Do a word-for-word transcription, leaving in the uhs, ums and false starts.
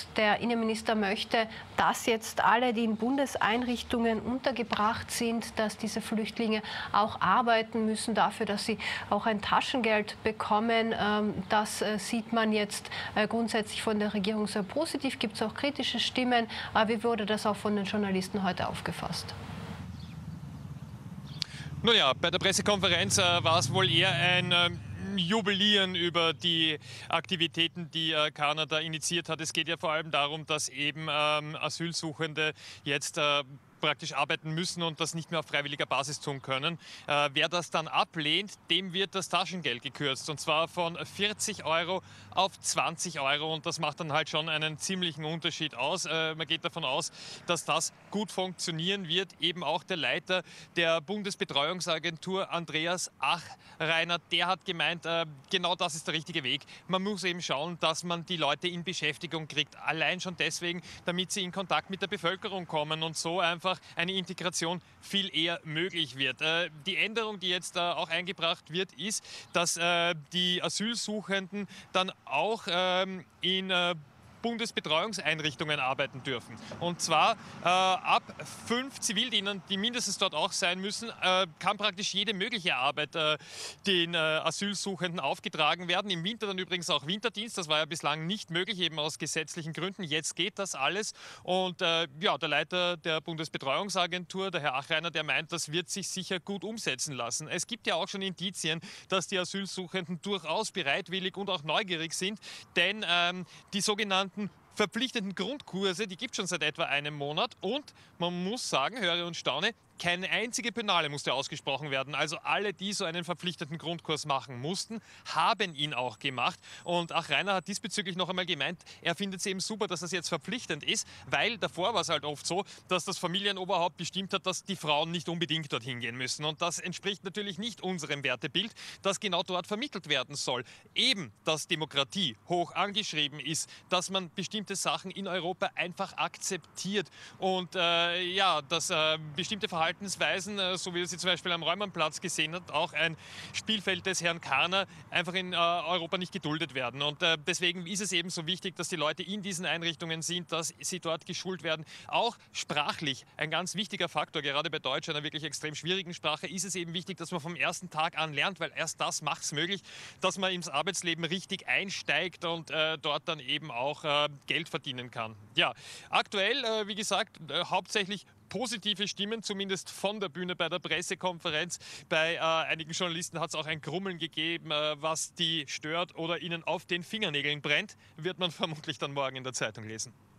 dass der Innenminister möchte, dass jetzt alle, die in Bundeseinrichtungen untergebracht sind, dass diese Flüchtlinge auch arbeiten müssen dafür, dass sie auch ein Taschengeld bekommen. Das sieht man jetzt grundsätzlich von der Regierung sehr positiv. Gibt es auch kritische Stimmen. Wie wurde das auch von den Journalisten heute aufgefasst? Naja, bei der Pressekonferenz äh, war es wohl eher ein äh, Jubilieren über die Aktivitäten, die äh, Kanada initiiert hat. Es geht ja vor allem darum, dass eben ähm, Asylsuchende jetzt äh, praktisch arbeiten müssen und das nicht mehr auf freiwilliger Basis tun können. Äh, wer das dann ablehnt, dem wird das Taschengeld gekürzt, und zwar von vierzig Euro auf zwanzig Euro, und das macht dann halt schon einen ziemlichen Unterschied aus. Äh, man geht davon aus, dass das gut funktionieren wird. Eben auch der Leiter der Bundesbetreuungsagentur, Andreas Achreiner, der hat gemeint, äh, genau das ist der richtige Weg. Man muss eben schauen, dass man die Leute in Beschäftigung kriegt, allein schon deswegen, damit sie in Kontakt mit der Bevölkerung kommen und so einfach eine Integration viel eher möglich wird. Äh, die Änderung, die jetzt äh, auch eingebracht wird, ist, dass äh, die Asylsuchenden dann auch ähm, in äh, Bundesbetreuungseinrichtungen arbeiten dürfen. Und zwar äh, ab fünf Zivildienern, die mindestens dort auch sein müssen, äh, kann praktisch jede mögliche Arbeit äh, den äh, Asylsuchenden aufgetragen werden. Im Winter dann übrigens auch Winterdienst. Das war ja bislang nicht möglich, eben aus gesetzlichen Gründen. Jetzt geht das alles. Und äh, ja, der Leiter der Bundesbetreuungsagentur, der Herr Achreiner, der meint, das wird sich sicher gut umsetzen lassen. Es gibt ja auch schon Indizien, dass die Asylsuchenden durchaus bereitwillig und auch neugierig sind, denn ähm, die sogenannten verpflichtenden Grundkurse, die gibt es schon seit etwa einem Monat, und man muss sagen, höre und staune, keine einzige Penale musste ausgesprochen werden. Also alle, die so einen verpflichtenden Grundkurs machen mussten, haben ihn auch gemacht. Und Achreiner hat diesbezüglich noch einmal gemeint, er findet es eben super, dass das jetzt verpflichtend ist, weil davor war es halt oft so, dass das Familienoberhaupt bestimmt hat, dass die Frauen nicht unbedingt dorthin gehen müssen. Und das entspricht natürlich nicht unserem Wertebild, das genau dort vermittelt werden soll. Eben, dass Demokratie hoch angeschrieben ist, dass man bestimmte Sachen in Europa einfach akzeptiert und äh, ja, dass äh, bestimmte Verhaltensweisen, so wie er sie zum Beispiel am Reumannplatz gesehen hat, auch ein Spielfeld des Herrn Karner, einfach in äh, Europa nicht geduldet werden. Und äh, deswegen ist es eben so wichtig, dass die Leute in diesen Einrichtungen sind, dass sie dort geschult werden. Auch sprachlich ein ganz wichtiger Faktor, gerade bei Deutsch, einer wirklich extrem schwierigen Sprache, ist es eben wichtig, dass man vom ersten Tag an lernt, weil erst das macht es möglich, dass man ins Arbeitsleben richtig einsteigt und äh, dort dann eben auch äh, Geld verdienen kann. Ja, aktuell, äh, wie gesagt, äh, hauptsächlich positive Stimmen, zumindest von der Bühne bei der Pressekonferenz. Bei äh, einigen Journalisten hat es auch ein Grummeln gegeben, äh, was die stört oder ihnen auf den Fingernägeln brennt, wird man vermutlich dann morgen in der Zeitung lesen.